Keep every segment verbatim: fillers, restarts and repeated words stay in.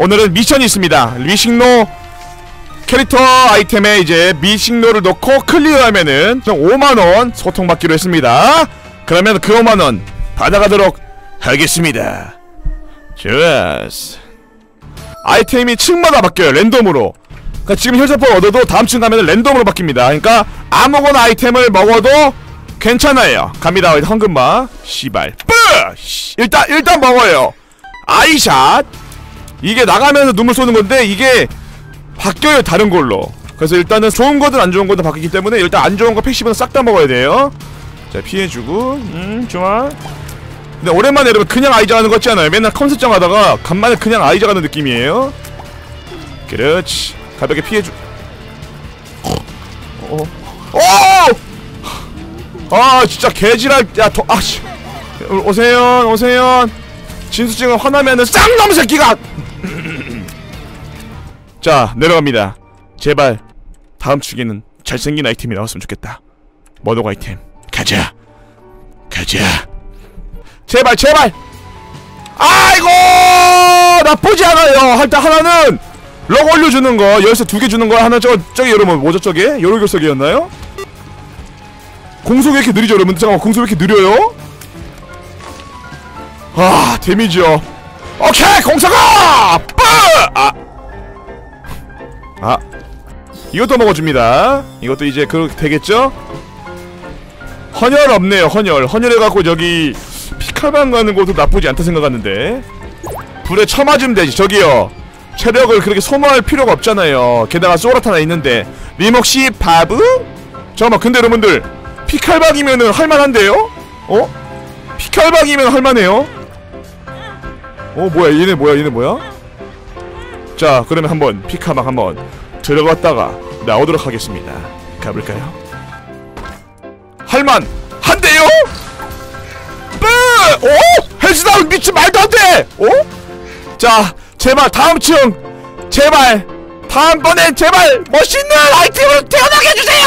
오늘은 미션이 있습니다. 미식노 캐릭터 아이템에 이제 미식노를 넣고 클리어하면은 오만원 소통받기로 했습니다. 그러면 그 오만원 받아가도록 하겠습니다. 좋았어. 아이템이 층마다 바뀌어요. 랜덤으로. 그러니까 지금 혈세포를 얻어도 다음 층 가면 랜덤으로 바뀝니다. 그러니까 아무거나 아이템을 먹어도 괜찮아요. 갑니다. 황금마 씨발 뿌! 일단 일단 먹어요. 아이샷. 이게 나가면서 눈물 쏘는 건데 이게 바뀌어요. 다른 걸로. 그래서 일단은 좋은 거든 안 좋은 거든 바뀌기 때문에 일단 안 좋은 거 패시브는 싹 다 먹어야 돼요. 자, 피해주고. 음 좋아. 근데 오랜만에 여러분 그냥 아이자 가는 거 같지 않아요? 맨날 컨셉장 하다가 간만에 그냥 아이자 가는 느낌이에요. 그렇지. 가볍게 피해주. 어. 오! 아 진짜 개지랄. 야 도.. 아씨. 오세연 오세연. 진수증은 화나면은 쌍놈 새끼가. 자 내려갑니다. 제발 다음 주기는 잘생긴 아이템이 나왔으면 좋겠다. 머독 아이템 가자 가자 제발 제발. 아이고 나쁘지 않아요. 일단 하나는 럭 올려주는 거 열쇠 두 개 주는 거 하나. 저 저기 여러분 뭐죠 저게? 요로 결석이었나요? 공속 왜 이렇게 느리죠 여러분? 잠깐만 공속 왜 이렇게 느려요? 아 데미지요. 오케이 공속아 뿌! 아 아 이것도 먹어줍니다. 이것도 이제 그렇게 되겠죠? 헌혈 없네요. 헌혈 헌혈해갖고 저기 피카방 가는 것도 나쁘지 않다 생각하는데 불에 쳐맞으면 되지. 저기요 체력을 그렇게 소모할 필요가 없잖아요. 게다가 소라타 하나 있는데 리목시 바브? 잠깐만 근데 여러분들 피칼박이면은 할만한데요? 어? 피칼박이면 할만해요? 어 뭐야 얘네 뭐야 얘네 뭐야? 자 그러면 한번 피카박 한번 들어갔다가 나오도록 하겠습니다. 가볼까요? 할만 한데요? 뿌! 오? 헬스다운 미친 말도 안 돼! 어? 자 제발 다음 층 제발 다음번엔 제발 멋있는 아이템으로 태어나게 해주세요!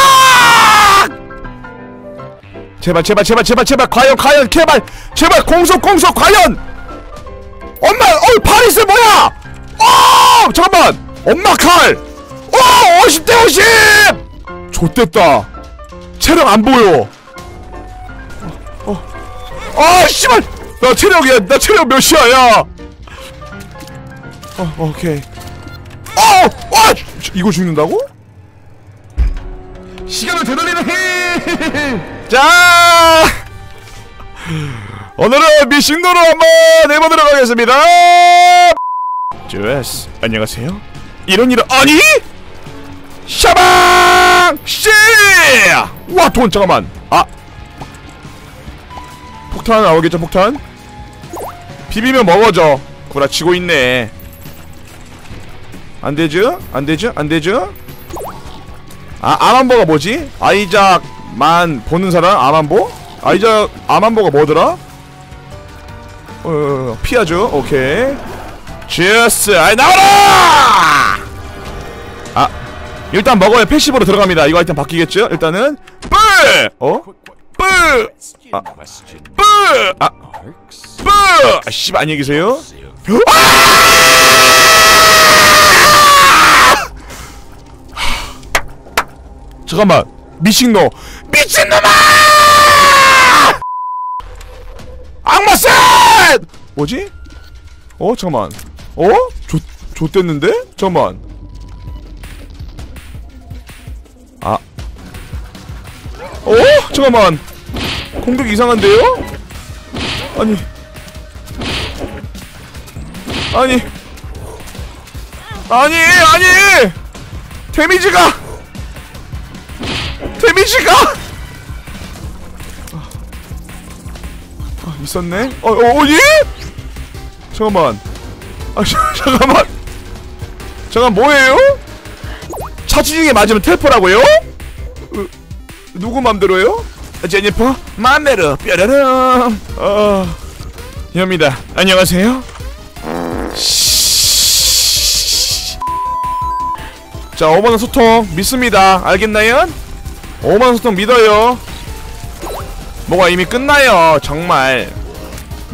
제발 제발 제발 제발 제발 과연 과연 제발 제발 공속 공속 과연! 엄마! 어이 파리스 뭐야! 어! 잠깐만! 엄마 칼! 어! 오십 대 오십! 좆됐다. 체력 안 보여. 어. 아 씨발! 나 체력이야. 나 체력 몇이야 야! 어 오케이. 어! 어! 이거 죽는다고? 시간을 되돌리는 힘! 자! 오늘은 미식노로 한번 해보도록 하겠습니다. 좋았어. 안녕하세요. 이런 일은 아니? 샤방! 씨! 와 돈 잠깐만. 아 폭탄 나오겠죠 폭탄? 비비면 먹어져. 구라치고 있네. 안되죠? 안되죠? 안되죠? 아 아만보가 뭐지? 아이작만 보는 사람? 아만보? 아이작 아만보가 뭐더라? 어, 어, 어 피하죠. 오케이. 제스 아이 나와라! 아 일단 먹어야 패시브로 들어갑니다. 이거 아이템 바뀌겠죠? 일단은 뿌! 어? 뿌! 아 뿌! 아 뿌! 아 씨발 안녕히 계세요. 아! 잠깐만 미식노 미친놈아! 악마셋! 뭐지? 어 잠깐만. 어? 조, 좆됐는데? 잠깐만. 아. 어? 잠깐만. 공격 이상한데요? 아니. 아니. 아니, 아니! 데미지가! 데미지가! 아, 아 있었네? 어, 어, 어디? 잠깐만. 아, 잠깐만. 잠깐, 뭐예요? 차지중에 맞으면 텔포라고요? 으, 누구 맘대로요? 제니퍼? 맘대로, 뾰로롱. 어, 이겁니다. 안녕하세요? 자, 오만원 소통 믿습니다. 알겠나요? 오만원 소통 믿어요. 뭐가 이미 끝나요. 정말